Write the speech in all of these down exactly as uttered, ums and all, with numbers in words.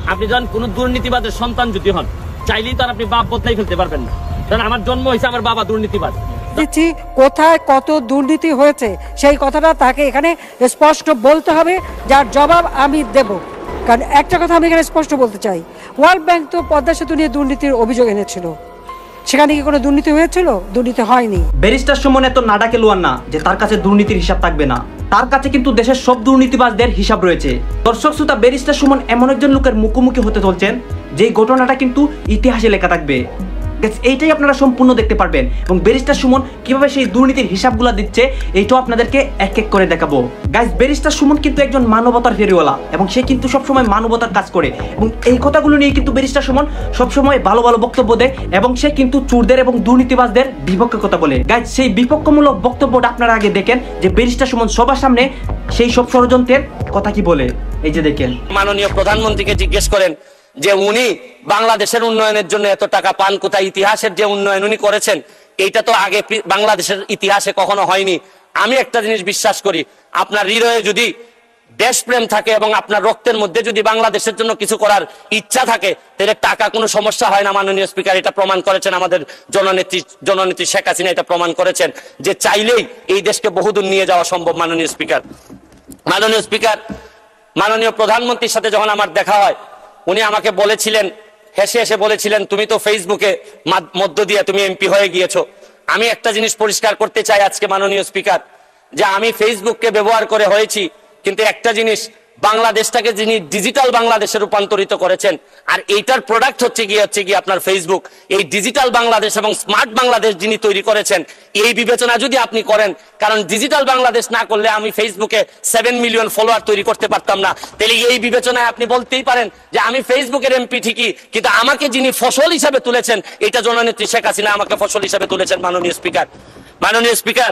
আপনি যখন কোন দুর্নীতিবাদের সন্তান যদি হন, চাইলেই তো আর আপনি বাপ বদলাই ফেলতে পারবেন না। কারণ আমার জন্ম হয়েছে আমার বাবা দুর্নীতিবাদ। দিচ্ছি কোথায় কত দুর্নীতি হয়েছে সেই কথাটা তাকে এখানে স্পষ্ট বলতে হবে, যার জবাব আমি দেব। কারণ একটা কথা আমি এখানে স্পষ্ট বলতে চাই, ওয়ার্ল্ড ব্যাংক তো পদ্মা সেতু নিয়ে দুর্নীতির অভিযোগ এনেছিল, সেখানে কি কোনো দুর্নীতি হয়েছিল? দুর্নীতি হয়নি। ব্যারিস্টার সুমন এত নাডাকে লুয়ান না যে তার কাছে দুর্নীতির হিসাব থাকবে না। তার কাছে কিন্তু দেশের সব দুর্নীতিবাজদের হিসাব রয়েছে। দর্শক শ্রোতা, ব্যারিস্টার সুমন এমন একজন লোকের মুখোমুখি হতে চলছেন যেই ঘটনাটা কিন্তু ইতিহাসে লেখা থাকবে। এইটাই আপনারা সম্পূর্ণ দেখতে পারবেন এবং ব্যারিস্টার সুমন কিভাবে সেই দুর্নীতির হিসাবগুলো দিচ্ছে এইটাও আপনাদেরকে এক এক করে দেখাবো। গাইস, ব্যারিস্টার সুমন কিন্তু একজন মানবতার ফেরিওয়ালা এবং সে কিন্তু সবসময় মানবতার কাজ করে এবং এই কথাগুলো নিয়ে কিন্তু ব্যারিস্টার সুমন সবসময় ভালো ভালো বক্তব্য দেয় এবং সে কিন্তু চোরদের এবং দুর্নীতিবাজদের বিপক্ষে কথা বলে। গাইস, সেই বিপক্ষমূলক বক্তব্যটা আপনারা আগে দেখেন যে ব্যারিস্টার সুমন সবার সামনে সেই সব ষড়যন্ত্রের কথা কি বলে। এই যে দেখেন, মাননীয় প্রধানমন্ত্রীকে জিজ্ঞেস করেন যে উনি বাংলাদেশের উন্নয়নের জন্য এত টাকা পান কোথায়? ইতিহাসের যে উন্নয়ন উনি করেছেন এইটা তো আগে বাংলাদেশের ইতিহাসে কখনো হয়নি। আমি একটা জিনিস বিশ্বাস করি, আপনার হৃদয়ে যদি দেশপ্রেম থাকে এবং আপনার রক্তের মধ্যে যদি বাংলাদেশের জন্য কিছু করার ইচ্ছা থাকে তাহলে টাকা কোনো সমস্যা হয় না। মাননীয় স্পিকার এটা প্রমাণ করেছেন, আমাদের জননেত্রী জননেত্রী শেখ হাসিনা এটা প্রমাণ করেছেন যে চাইলেই এই দেশকে বহুদূর নিয়ে যাওয়া সম্ভব। মাননীয় স্পিকার মাননীয় স্পিকার মাননীয় প্রধানমন্ত্রীর সাথে যখন আমার দেখা হয়, উনি আমাকে বলেছিলেন, হেসে হেসে বলেছিলেন, তুমি তো ফেসবুকে মধ্য দিয়ে তুমি এমপি হয়ে গিয়েছো। আমি একটা জিনিস পরিষ্কার করতে চাই আজকে মাননীয় স্পিকার, যে আমি ফেসবুককে ব্যবহার করে হয়েছি, কিন্তু একটা জিনিস, বাংলাদেশটাকে যিনি ডিজিটাল বাংলাদেশে রূপান্তরিত করেছেন আর এইটার প্রোডাক্ট হচ্ছে গিয়ে হচ্ছে গিয়ে আপনার ফেসবুক। এই ডিজিটাল বাংলাদেশ এবং স্মার্ট বাংলাদেশ যিনি তৈরি করেছেন, এই বিবেচনা যদি আপনি করেন, কারণ ডিজিটাল বাংলাদেশ না করলে আমি ফেসবুকে সেভেন মিলিয়ন ফলোয়ার তৈরি করতে পারতাম না, তাহলে এই বিবেচনায় আপনি বলতেই পারেন যে আমি ফেসবুকের এমপি ঠিকই, কিন্তু আমাকে যিনি ফসল হিসাবে তুলেছেন এটা জননেত্রী শেখ হাসিনা আমাকে ফসল হিসাবে তুলেছেন। মাননীয় স্পিকার মাননীয় স্পিকার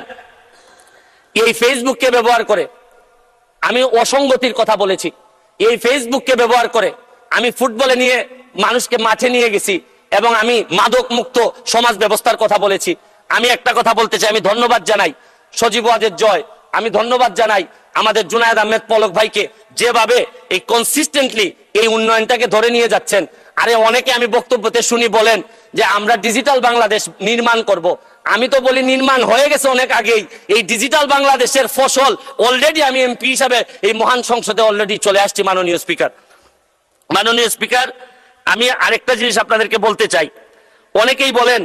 এই ফেসবুককে ব্যবহার করে আমি অসঙ্গতির কথা বলেছি, এই ফেসবুককে ব্যবহার করে আমি ফুটবলে নিয়ে মানুষকে মাঠে নিয়ে গেছি এবং আমি মাদক মুক্ত সমাজ ব্যবস্থার কথা বলেছি। আমি একটা কথা বলতে চাই, আমি ধন্যবাদ জানাই সজীব ওয়াজেদ জয়, আমি ধন্যবাদ জানাই আমাদের জুনায়েদ আহমেদ পলক ভাইকে, যেভাবে এই কনসিস্টেন্টলি এই উন্নয়নটাকে ধরে নিয়ে যাচ্ছেন। আরে অনেকে আমি বক্তব্যতে শুনি বলেন যে আমরা ডিজিটাল বাংলাদেশ নির্মাণ করব। আমি তো বলি নির্মাণ হয়ে গেছে অনেক আগেই। এই ডিজিটাল বাংলাদেশের ফসল অলরেডি আমি এমপি হিসাবে এই মহান সংসদে অলরেডি চলে আসছি। মাননীয় স্পিকার মাননীয় স্পিকার আমি আরেকটা জিনিস আপনাদেরকে বলতে চাই, অনেকেই বলেন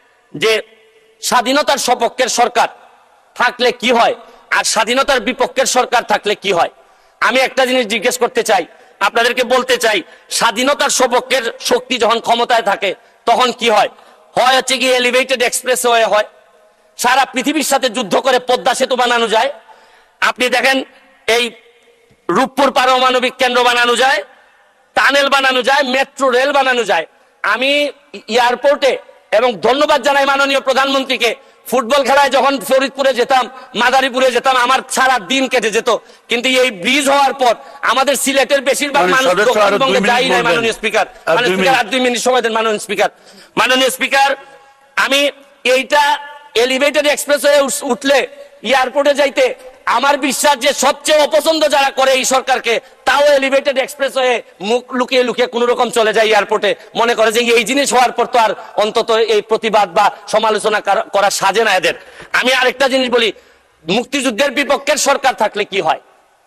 যে স্বাধীনতার সপক্ষের সরকার থাকলে কি হয় আর স্বাধীনতার বিপক্ষের সরকার থাকলে কি হয়। আমি একটা জিনিস জিজ্ঞেস করতে চাই, আপনাদেরকে বলতে চাই, স্বাধীনতার সপক্ষের শক্তি যখন ক্ষমতায় থাকে তখন কি হয়? হয় হচ্ছে কি এলিভেটেড এক্সপ্রেসওয়ে হয়, সারা পৃথিবীর সাথে যুদ্ধ করে পদ্মা সেতু বানানো যায়। আপনি দেখেন এই রূপপুর পারমাণবিক কেন্দ্র বানানো যায়, টানেল বানানো যায়, মেট্রো রেল বানানো যায়। আমি এয়ারপোর্টে এবং ধন্যবাদ জানাই মাননীয় প্রধানমন্ত্রীকে, ফুটবল খেলায় যখন ফরিদপুরে যেতাম, মাদারীপুরে যেতাম, আমার সারা দিন কেটে যেত, কিন্তু এই ব্রিজ হওয়ার পর আমাদের সিলেটের বেশিরভাগ মানুষ দক্ষিণবঙ্গে যাই নাই। মাননীয় স্পিকার মাননীয় স্পিকার আর দুই মিনিট সময় দেন। মাননীয় স্পিকার মাননীয় স্পিকার আমি এইটা এলিভেটেড এক্সপ্রেসওয়ে উঠলে এয়ারপোর্টে যাইতে আমার বিশ্বাস যে সবচেয়ে অপছন্দ যারা করে এই সরকারকে, তাও এলিভেটেড এক্সপ্রেসওয়ে মুখ লুকিয়ে লুকিয়ে কোন রকম চলে যায় এয়ারপোর্টে, মনে করে যে এই জিনিস হওয়ার পর তো আর অন্তত এই প্রতিবাদ বা সমালোচনা করা সাজে না এদের। আমি আরেকটা জিনিস বলি, মুক্তিযুদ্ধের বিপক্ষের সরকার থাকলে কি হয়?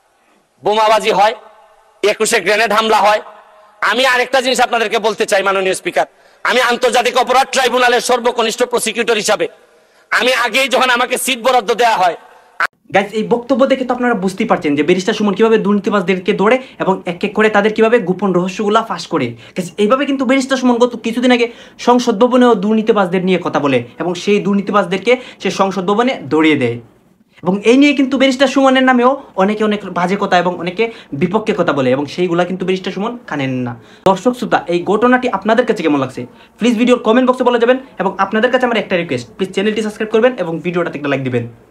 বোমাবাজি হয়, একুশে গ্রেনেড হামলা হয়। আমি আরেকটা জিনিস আপনাদেরকে বলতে চাই মাননীয় স্পিকার, আমি আন্তর্জাতিক অপরাধ ট্রাইব্যুনালের সর্বকনিষ্ঠ প্রসিকিউটর হিসাবে আমি আগেই যখন আমাকে সিট বরাদ্দ দেওয়া হয়। গাইস, এই বক্তব্য দেখে তো আপনারা বুঝতেই পারছেন যে ব্যারিস্টার সুমন কিভাবে দুর্নীতিবাজদেরকে ধরে এবং এক এক করে তাদের কিভাবে গোপন রহস্যগুলো ফাঁস করে। গাইস, এইভাবে কিন্তু ব্যারিস্টার সুমন গত কিছুদিন আগে সংসদ ভবনেও দুর্নীতিবাজদের নিয়ে কথা বলে এবং সেই দুর্নীতিবাজদেরকে সে সংসদ ভবনে ধরিয়ে দেয় এবং এই নিয়ে কিন্তু ব্যারিস্টার সুমনের নামেও অনেকে অনেক বাজে কথা এবং অনেকে বিপক্ষে কথা বলে এবং সেইগুলা কিন্তু ব্যারিস্টার সুমন কানেন না। দর্শক শ্রোতা, এই ঘটনাটি আপনাদের কাছে কেমন লাগছে প্লিজ ভিডিওর কমেন্ট বক্সে বলে যাবেন এবং আপনাদের কাছে আমার একটা রিকোয়েস্ট, প্লিজ চ্যানেলটি সাবস্ক্রাইব করবেন এবং ভিডিওটাতে একটা লাইক দিবেন।